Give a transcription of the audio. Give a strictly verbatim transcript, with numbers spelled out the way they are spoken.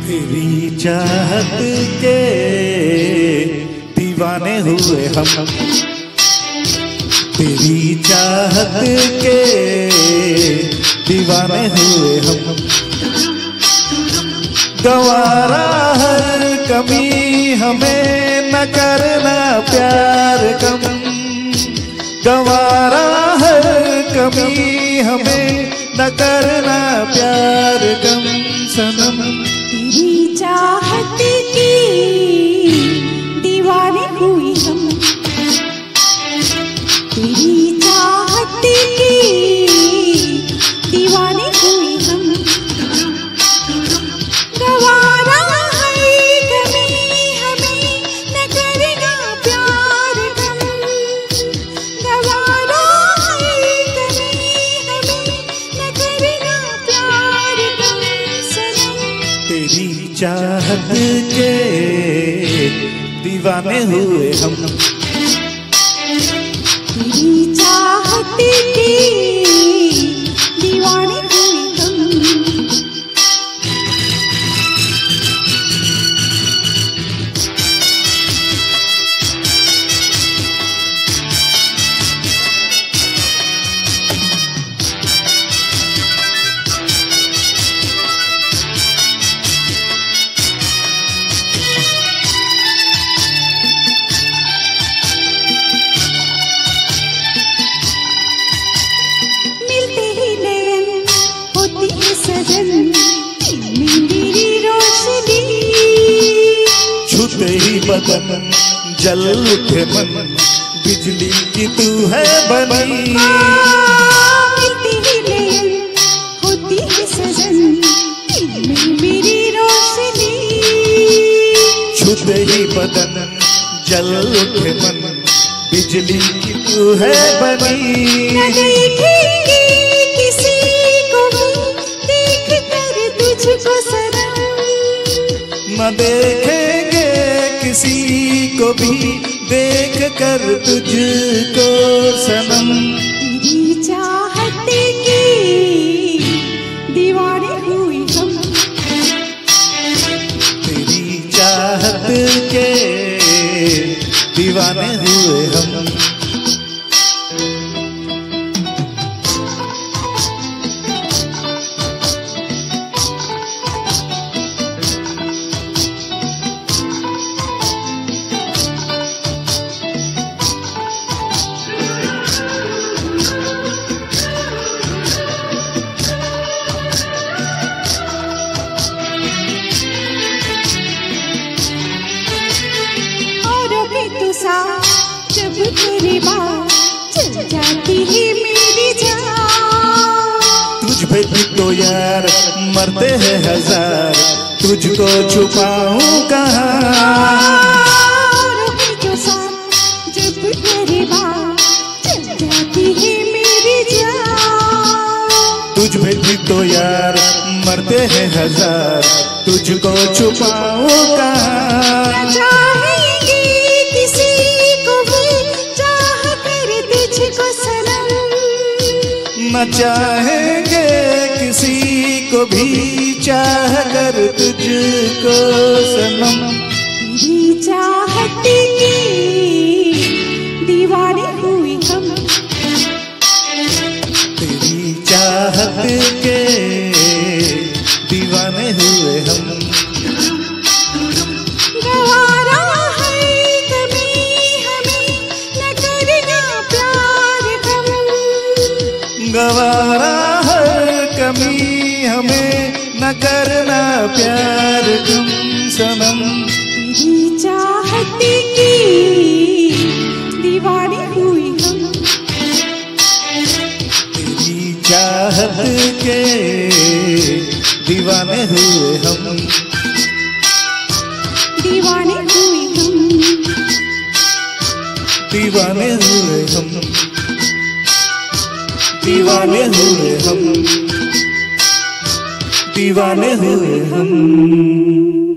तेरी चाहत के दीवाने हुए हम, तेरी चाहत के दीवाने हुए हम। गवारा हर कमी हमें न करना प्यार कम, गवारा हर कमी हमें न करना प्यार कम सनम। तेरी चाहत की दीवाने हुई हम, तेरी चाहत की दीवाने हुई हम। गवारा है कभी हमें न करना प्यार कम, गवारा है कभी हमें न करना प्यार कम सनम। तेरी चाहत के दीवाने हुए हम, तेरी चाहत की दीवाने हुई हम। छूते ही बदन जल उठे मन, बिजली की तू है बनी। मिलती ही नयन होती है सजन, में मेरी रोशनी। छूते ही बदन जल उठे मन, बिजली की तू है बनी। न देखेंगे किसी को भी देख कर तुझको सनम, न देखेंगे किसी को भी देख कर तुझको सनम। तेरी चाहत की दीवाने हुई हम, तेरी चाहत के दीवाने हुए हम। जब तेरी बात चल जाती है मेरी जान, तुझ पे तो यार मरते हैं हजार, तुझको छुपाऊं कहाँ। जब तेरी बात चल जाती है मेरी जान, तुझ पे तो यार मरते हैं हजार, तुझको छुपाऊं कहाँ। न चाहेंगे किसी को भी चाह कर तुझको सनम। तेरी चाहत की दीवाने हुई हम, तेरी चाहत के दीवाने हुए हम। गवारा है कभी हमें न करना प्यार कम, गवारा हर कमी हमें न करना प्यार कम सनम। तेरी चाहत की दीवाने हुई हम, तेरी चाहत के दीवाने हुए हम। दीवाने हुई हम, दीवाने हुए हम, दीवाने हुए हम, दीवाने हुए हम।